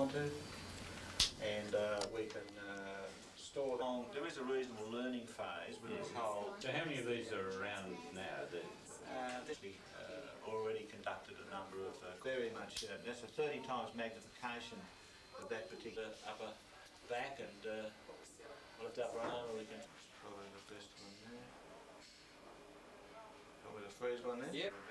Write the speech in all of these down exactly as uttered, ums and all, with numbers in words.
onto, and uh, we can uh, store them. There is a reasonable learning phase with this whole. So how many of these are around now? That uh, this we uh, already conducted a number of uh, very much. Uh, that's a thirty times magnification of that particular upper back, and uh, lift upper arm. We can probably the first one there. Probably the freeze one there. Yep.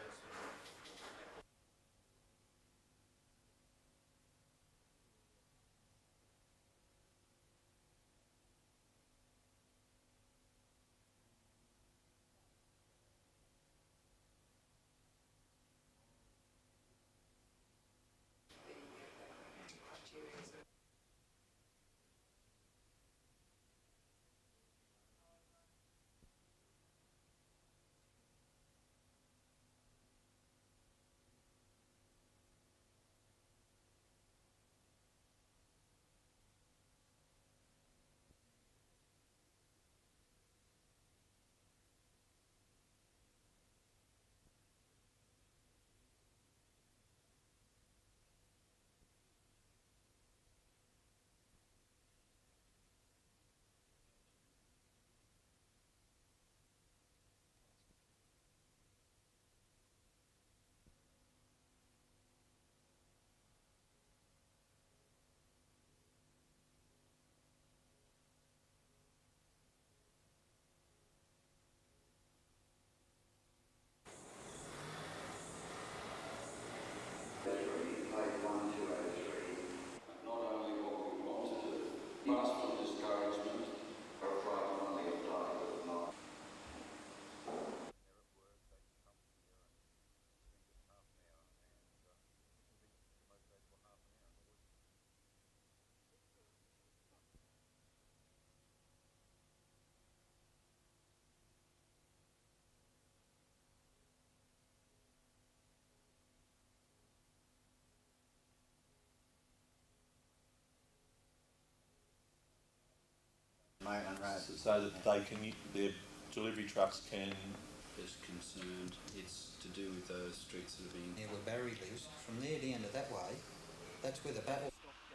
So that they can, their delivery trucks can. Is concerned, it's to do with those streets that are being. Near where Barry lives, from there down to that way, that's where the battle.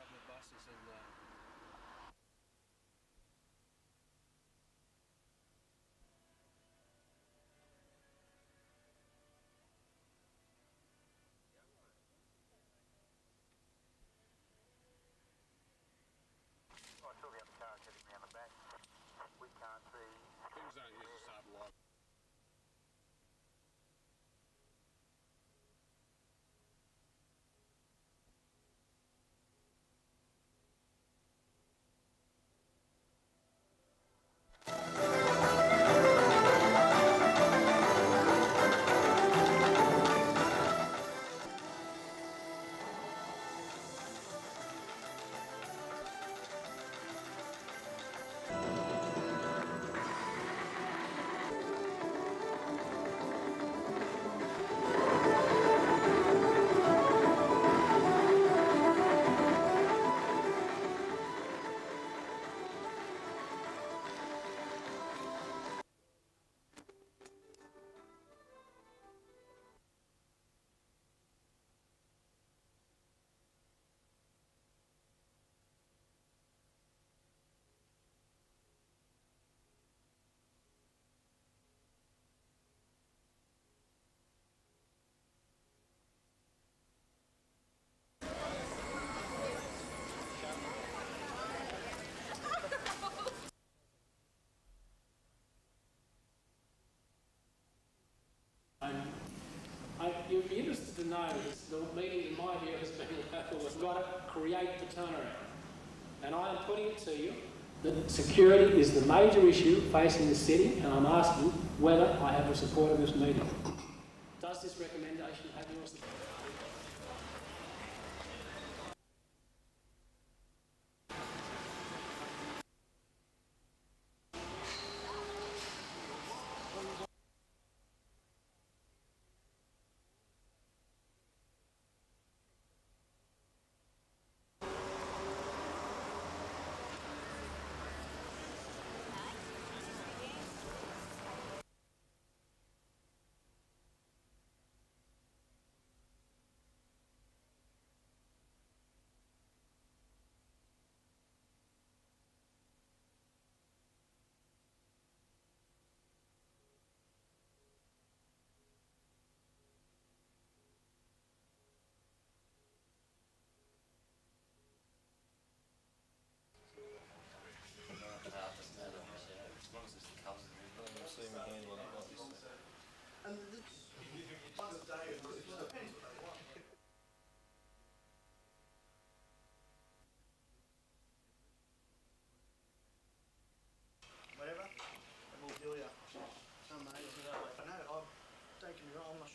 You'd be interested to know that the meeting, in my view, has been local. We've got to create the turnaround. And I am putting it to you that security is the major issue facing the city, and I'm asking whether I have the support of this meeting. Does this recommendation have your support?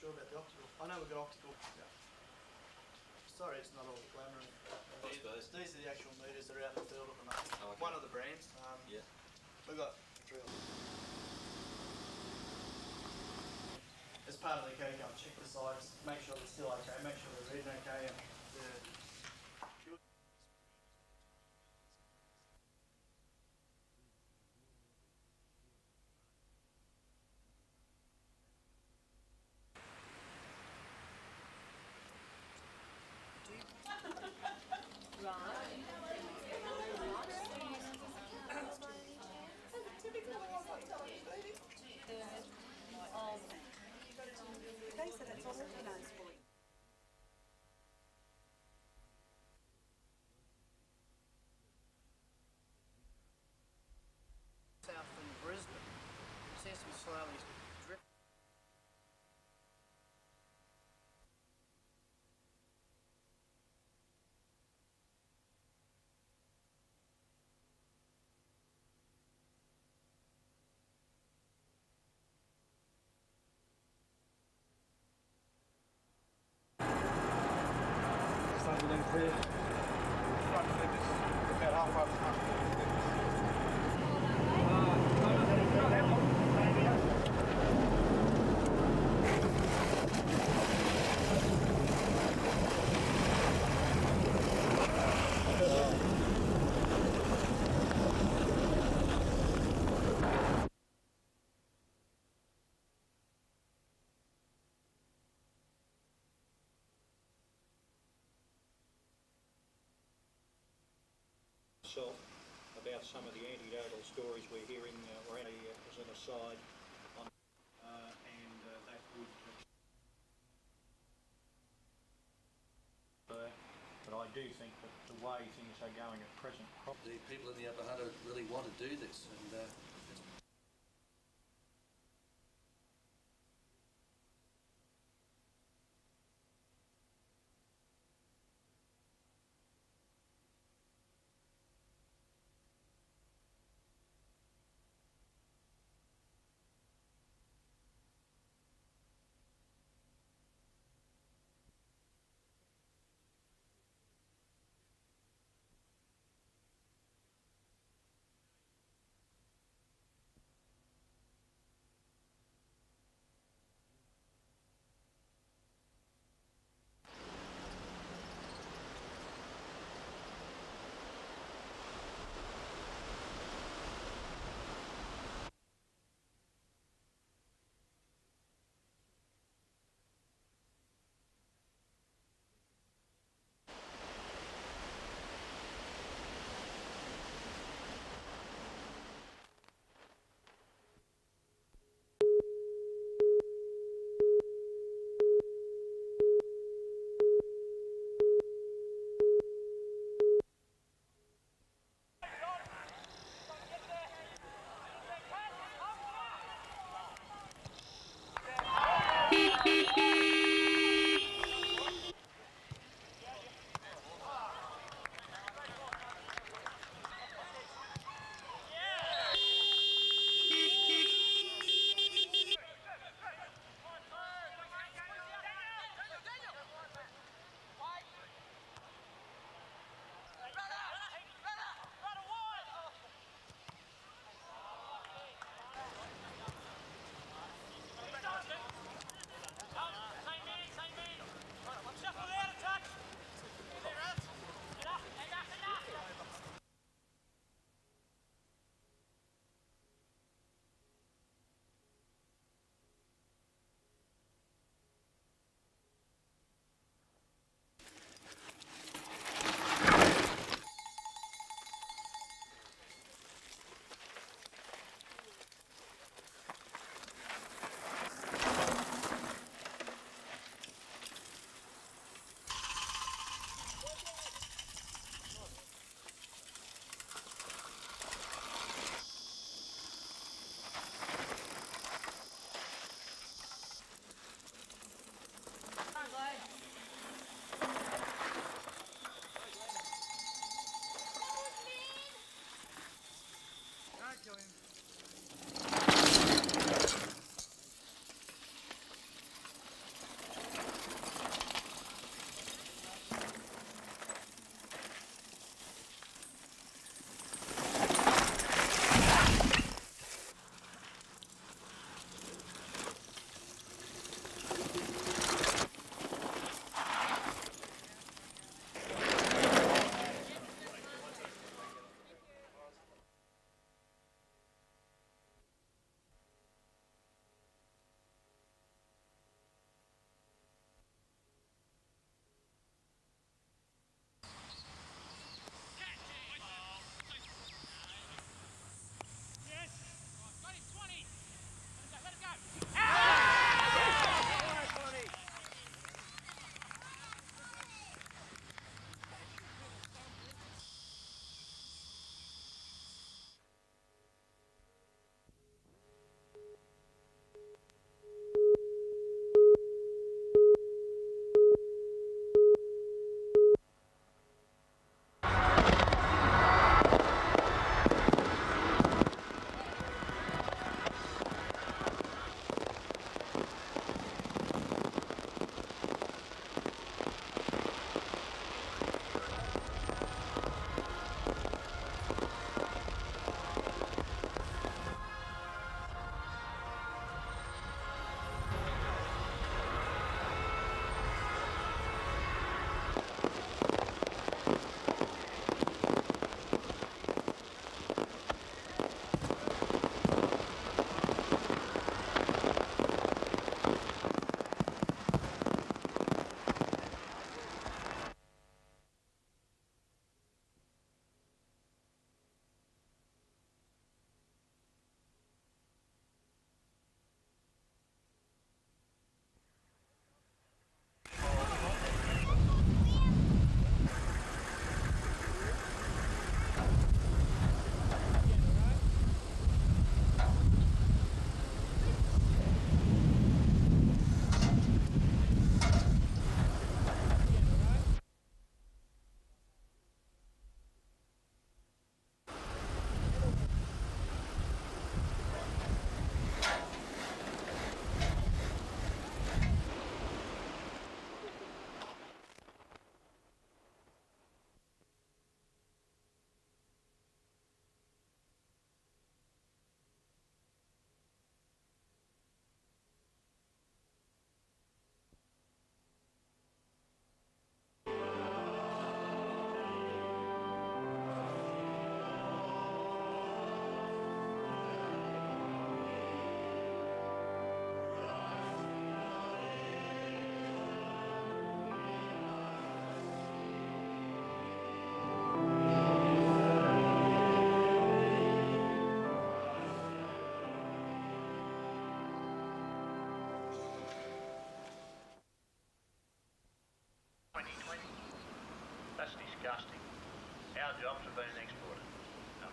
sure about the optical. I know we've got optical. Yeah. Sorry, it's not all glamour. I suppose. These are the actual meters that are out in the field at the moment. Oh, okay. One of the brands. Um, Yeah. We've got three. As part of the code, go and check the sites, make sure they're still okay, make sure they're reading okay, and the south from Brisbane. It seems to be slowly drifting. Starting to clear. Front flippers about halfway up the front. About some of the anecdotal stories we're hearing, uh, or uh, as an aside, on, uh, and uh, that would. Uh, but I do think that the way things are going at present, the people in the Upper Hunter really want to do this, and. Uh,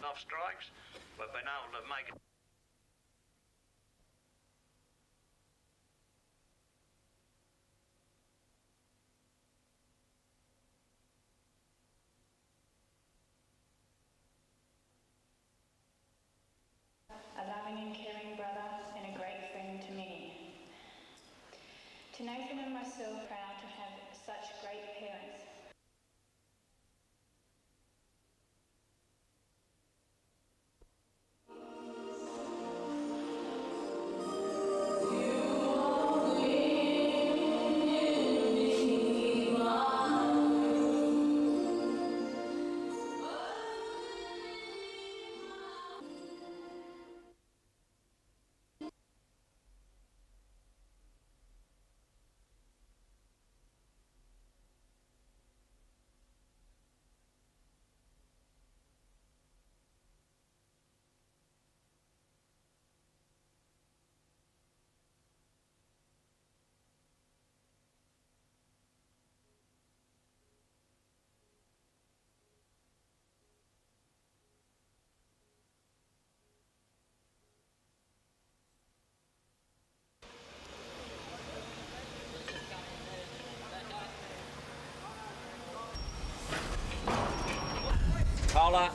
off strikes. We've been able to make it. A loving and caring brother and a great friend to many. To Nathan and myself, proud to have such great parents. Cola.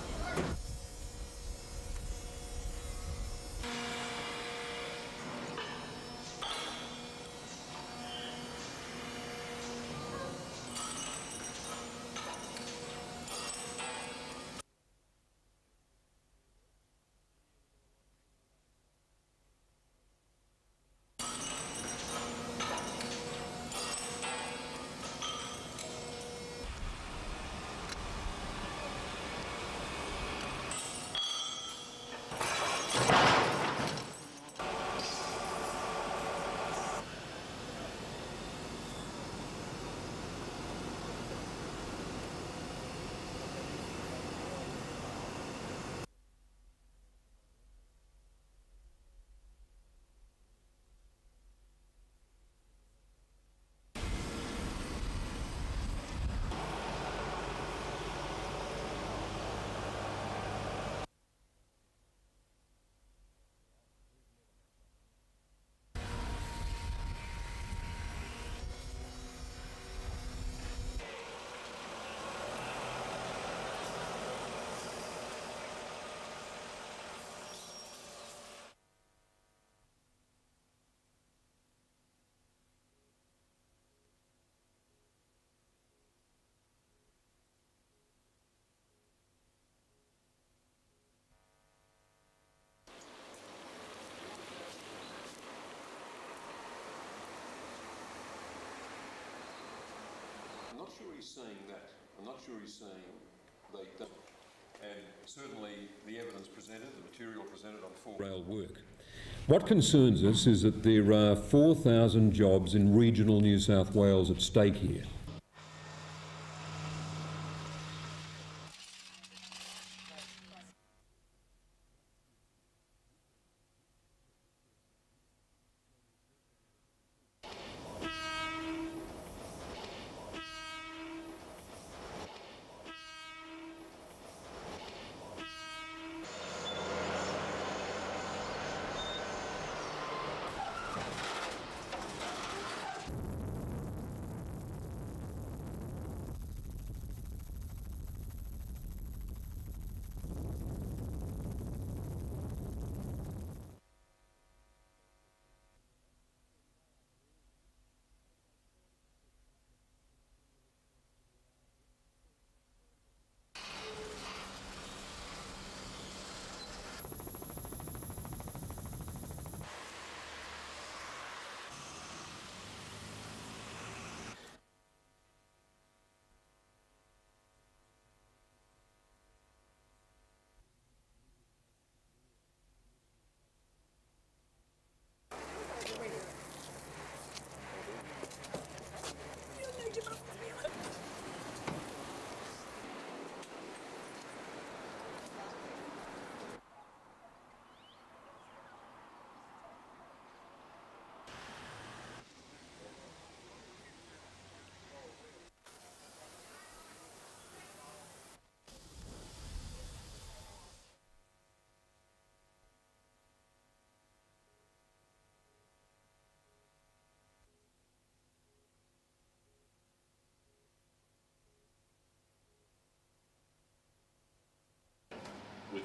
I'm not sure he's saying that. I'm not sure he's saying they don't. And certainly the evidence presented, the material presented on full rail work. What concerns us is that there are four thousand jobs in regional New South Wales at stake here.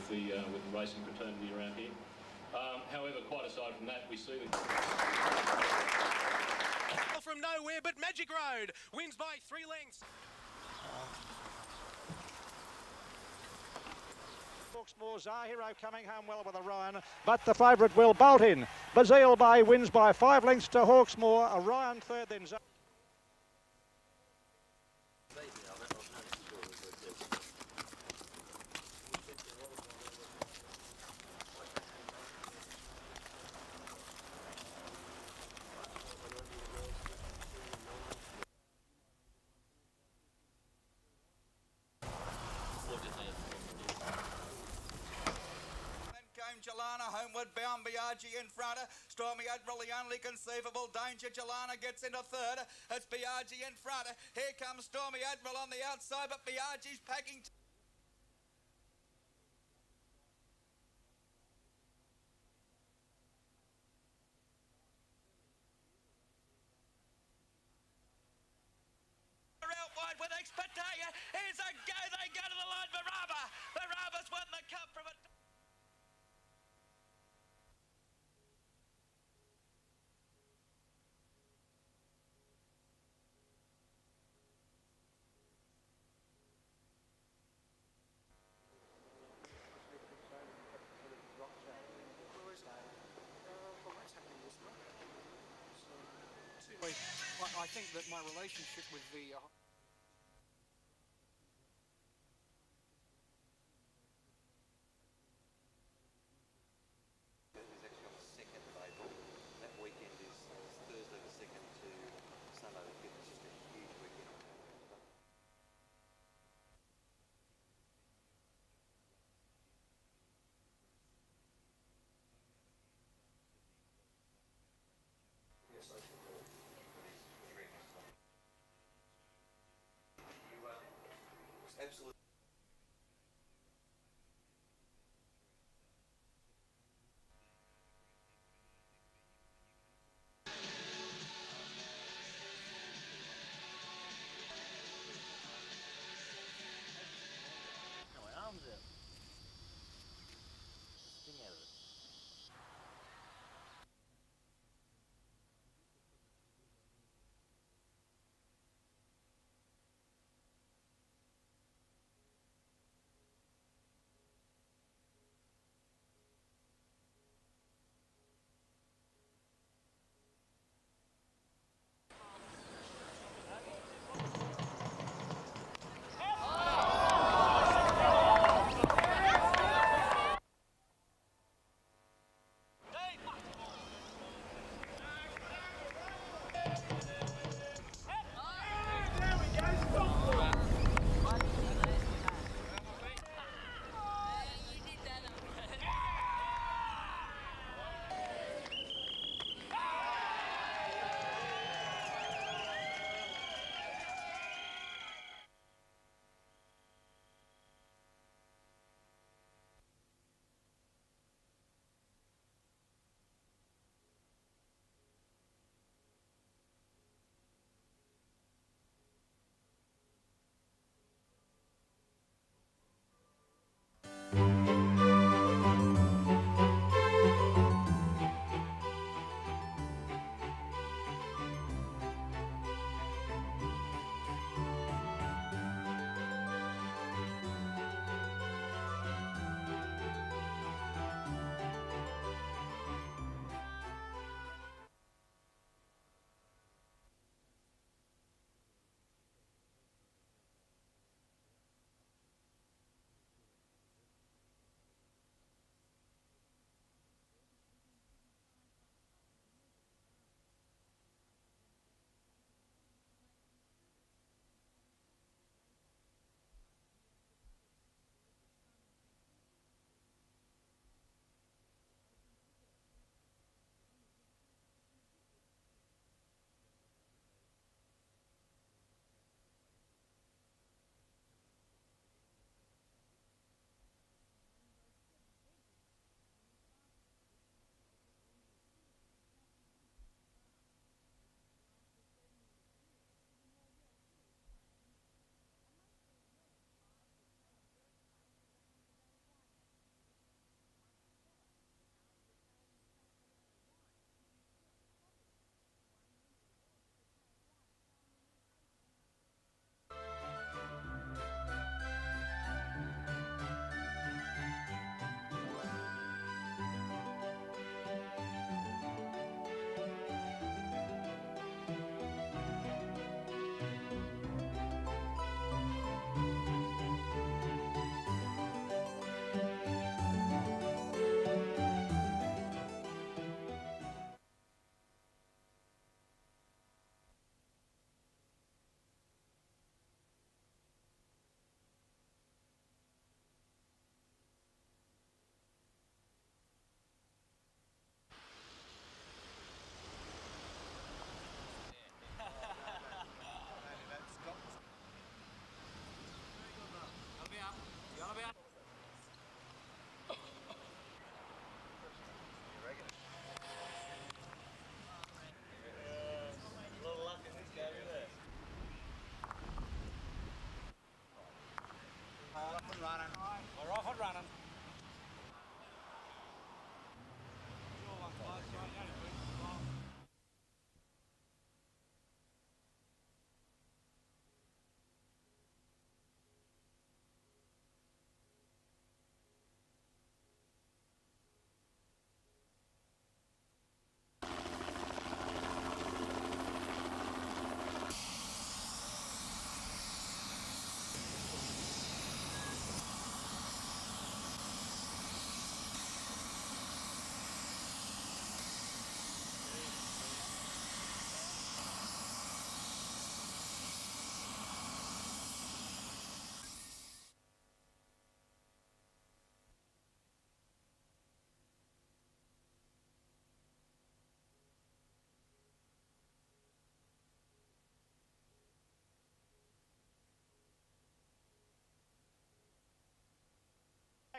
with the, uh, with the racing fraternity around here. Um, however, quite aside from that, we see the... From nowhere, but Magic Road wins by three lengths. Hawksmoor Zahiro coming home well with Orion, but the favourite will bolt in. Bazile Bay wins by five lengths to Hawksmoor. Orion third, then Zahiro. Jalana homeward bound, Biaggi in front. Stormy Admiral, the only conceivable danger. Jalana gets into third. It's Biaggi in front. Here comes Stormy Admiral on the outside, but Biaggi's packing. Out wide with Expectator. Here's a go. They go to the line. Baraba. Baraba's won the cup from it. I think that my relationship with the uh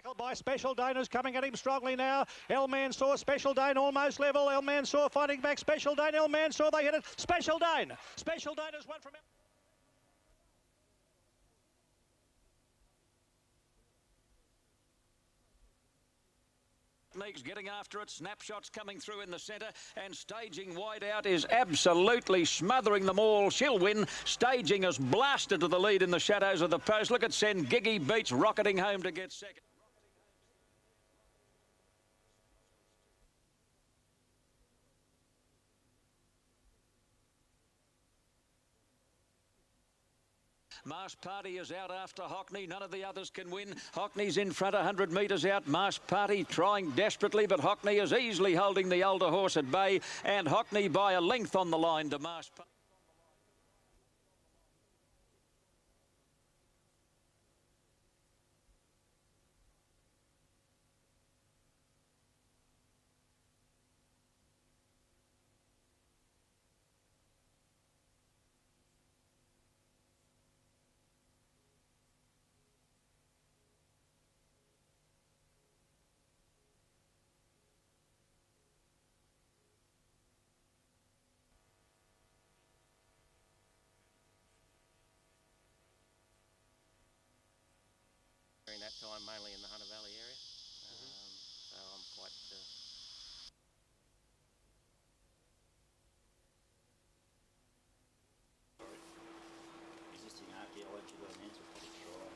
By Special Dane is coming at him strongly now. El Mansour, Special Dane almost level. El Mansour fighting back. Special Dane, El Mansour, they hit it. Special Dane. Special Dane has won from... Leagues getting after it, snapshots coming through in the centre, and Staging wide out is absolutely smothering them all. She'll win. Staging has blasted to the lead in the shadows of the post. Look at Sen Giggy Beats rocketing home to get second. Marsh Party is out after Hockney. None of the others can win. Hockney's in front, one hundred metres out. Marsh Party trying desperately, but Hockney is easily holding the older horse at bay, and Hockney by a length on the line to Marsh Party. During that time, mainly in the Hunter Valley area, um, so I'm quite. Uh... Existing archaeological and anthropological trial.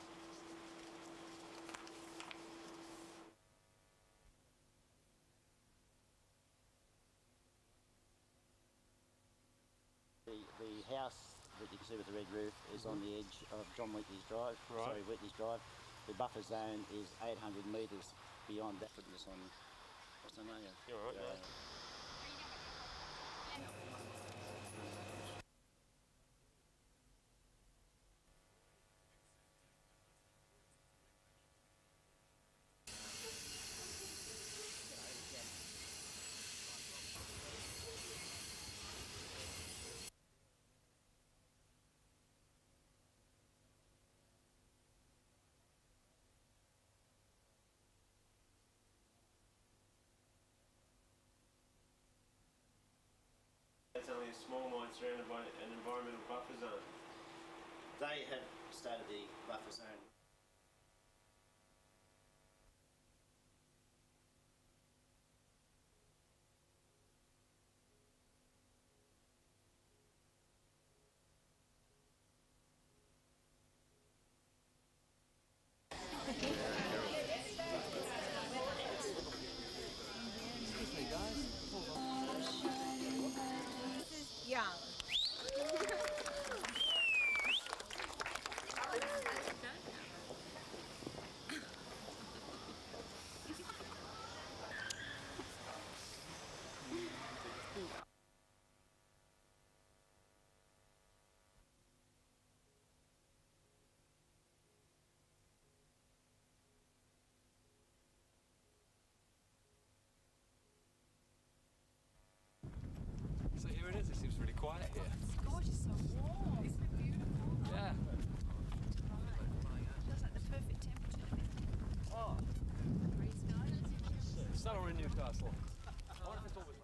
The the house that you can see with the red roof is on the edge of John Wheatley's Drive. Right. Sorry, Wheatley's Drive. The buffer zone is eight hundred metres beyond that. Fitness on what's the name? You're all right, uh, yeah. It's only a small mine surrounded by an environmental buffer zone. They have started the buffer zone. Young. So here it is. It seems really quiet here. It's gorgeous, so warm. Isn't it beautiful? Yeah. Feels like the perfect temperature. Oh. Summer in Newcastle. I wonder if it's always like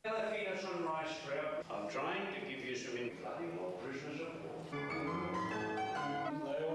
Other feeders on rice trout. I'm trying to give you some in bloody more prisoners of war. They